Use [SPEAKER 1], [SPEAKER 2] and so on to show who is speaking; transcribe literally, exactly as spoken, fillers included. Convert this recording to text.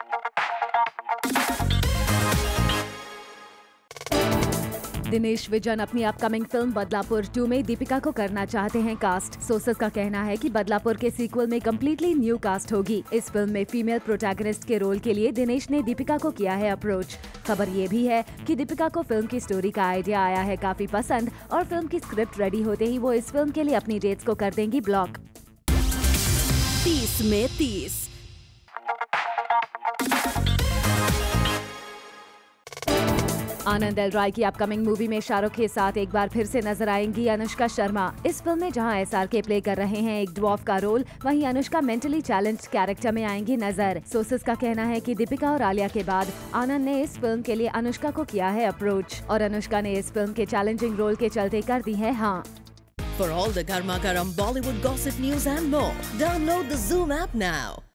[SPEAKER 1] दिनेश विजन अपनी upcoming film Badlapur two में दीपिका को करना चाहते हैं कास्ट। सोर्सेस का कहना है कि बदलापुर के सीक्वल में कम्प्लीटली न्यू कास्ट होगी। इस फिल्म में फीमेल प्रोटैगनिस्ट के रोल के लिए दिनेश ने दीपिका को किया है अप्रोच। खबर ये भी है कि दीपिका को फिल्म की स्टोरी का आइडिया आया है काफी पसंद और फिल्म की स्क्रिप्ट रेडी होते ही वो इस फिल्म के लिए अपनी डेट्स को कर देंगी ब्लॉक।
[SPEAKER 2] तीस में तीस।
[SPEAKER 1] आनंद एल राय की अपकमिंग मूवी में शाहरुख के साथ एक बार फिर से नजर आएंगी अनुष्का शर्मा। इस फिल्म में जहां एस आर के प्ले कर रहे हैं एक ड्वार्फ का रोल, वहीं अनुष्का मेंटली चैलेंज्ड कैरेक्टर में आएंगी नजर। सोर्सेस का कहना है कि दीपिका और आलिया के बाद आनंद ने इस फिल्म के लिए अनुष्का को किया है अप्रोच और अनुष्का ने इस फिल्म के चैलेंजिंग रोल के चलते कर दी है हाँ।
[SPEAKER 2] For all the Garma Garam Bollywood gossip news and more, download the Zoom app now.